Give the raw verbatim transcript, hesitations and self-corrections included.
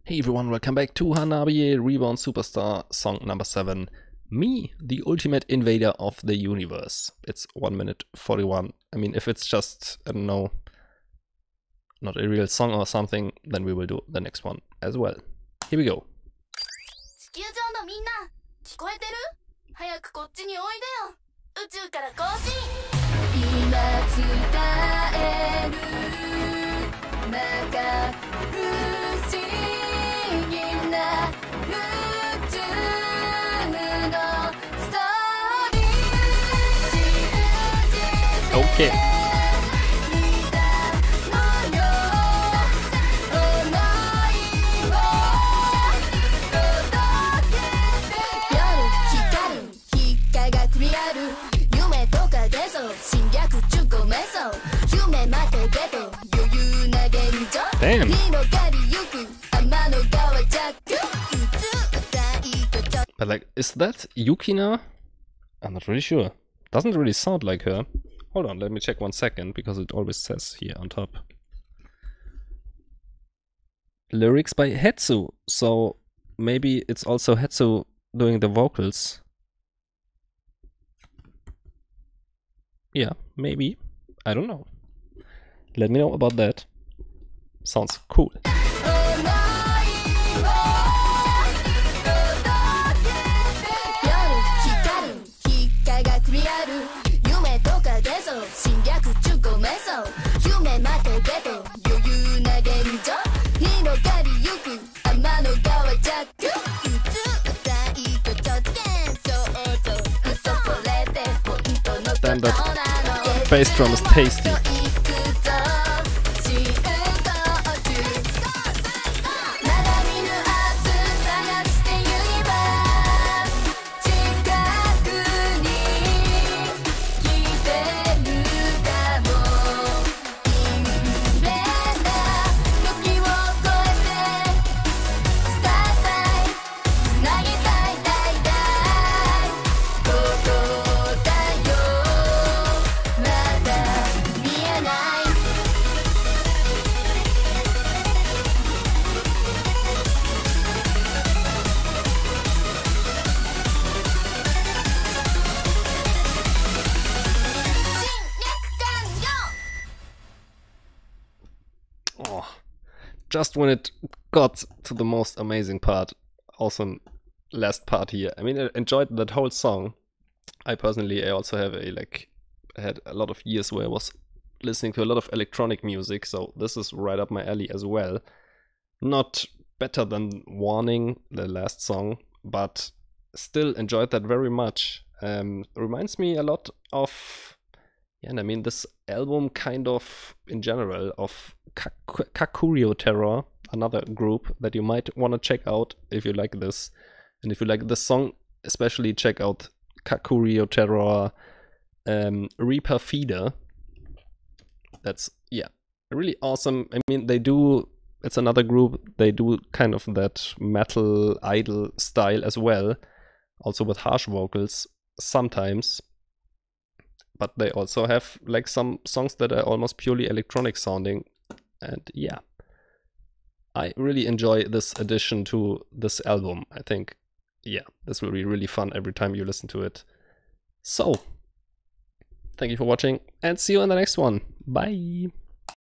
Hey everyone, welcome back to Hanabie, Reborn Superstar, song number seven. Me, the ultimate invader of the universe. It's one minute forty-one. I mean, if it's just, I don't know, not a real song or something, then we will do the next one as well. Here we go. 地球上のみんな、聞こえてる？早くこっちにおいでよ。宇宙から更新。今伝える。まか不思議な宇宙のストーリー。 Okay. Damn. But like, is that Yukina? I'm not really sure. Doesn't really sound like her. Hold on, let me check one second, because it always says here on top. Lyrics by Hetsu. So maybe it's also Hetsu doing the vocals. Yeah, maybe. I don't know. Let me know about that. Sounds cool. Damn, that bass drum is tasty. Oh, just when it got to the most amazing part, awesome last part here. I mean, I enjoyed that whole song. I personally, I also have a, like, I had a lot of years where I was listening to a lot of electronic music, so this is right up my alley as well. Not better than Warning, the last song, but still enjoyed that very much. Um, reminds me a lot of, yeah, and I mean, this album kind of, in general, of Kakurio Terror, another group that you might want to check out if you like this. And if you like this song, especially check out Kakurio Terror um, Reaper Feeder. That's, yeah, really awesome. I mean, they do, it's another group, they do kind of that metal idol style as well, also with harsh vocals sometimes. But they also have like some songs that are almost purely electronic sounding. And yeah, I really enjoy this addition to this album. I think, yeah, this will be really fun every time you listen to it. So, thank you for watching and see you in the next one. Bye!